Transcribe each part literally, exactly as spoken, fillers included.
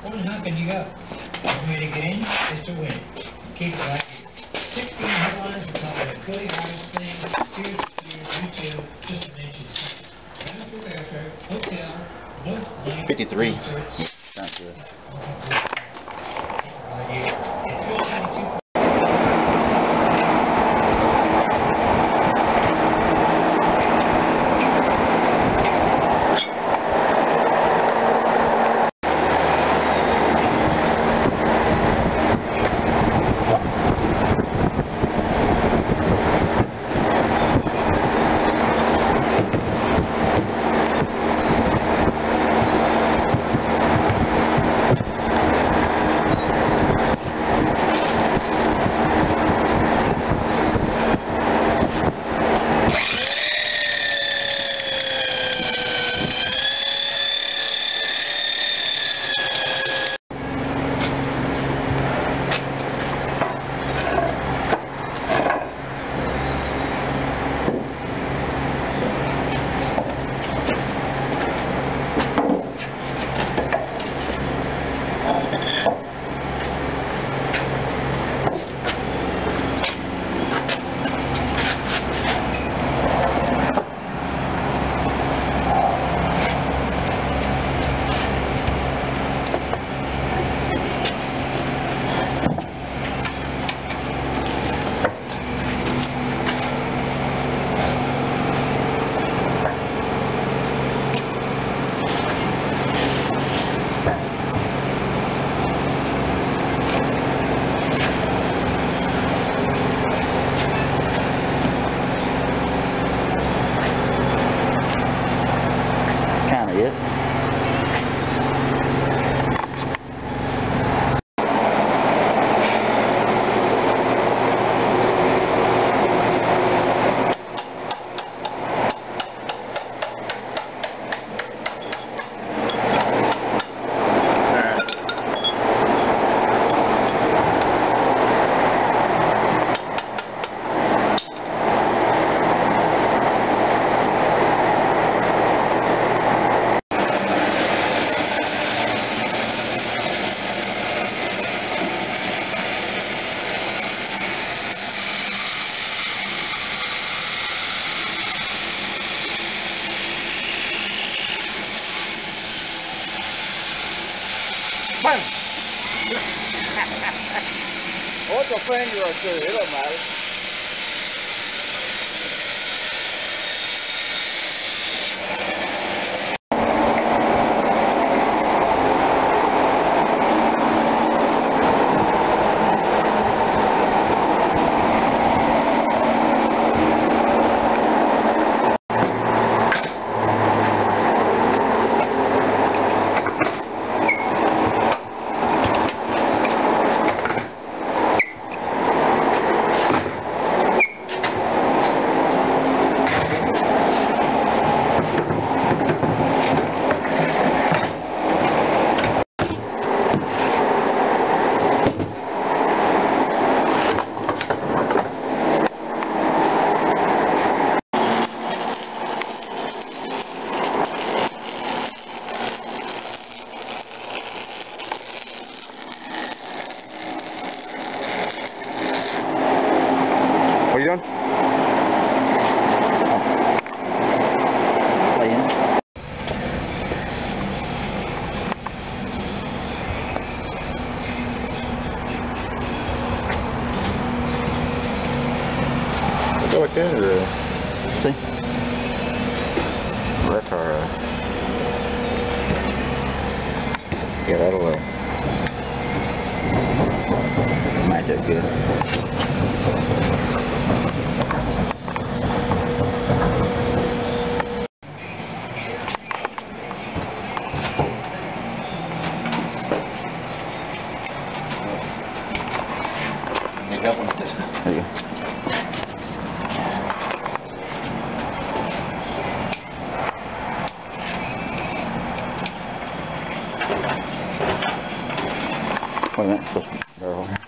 One, how can you go? One way to get in is to win. Keep it right here. sixteen headlines, we're talking about Billy Idol's thing. Here's, here's YouTube, just to mention something. Round-trip airfare, hotel, no flight, fifty-three. concerts. Sounds good. Right here. It's twelve ninety-two. What's a finger or two? It don't matter. What are you doing? Playing. Go like that, or uh, see? Well, that's our. Uh, yeah, that'll uh, match up good. There you go. Wait a minute, supposed to be barrel here.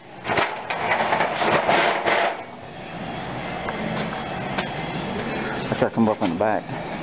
I try to come up in the back.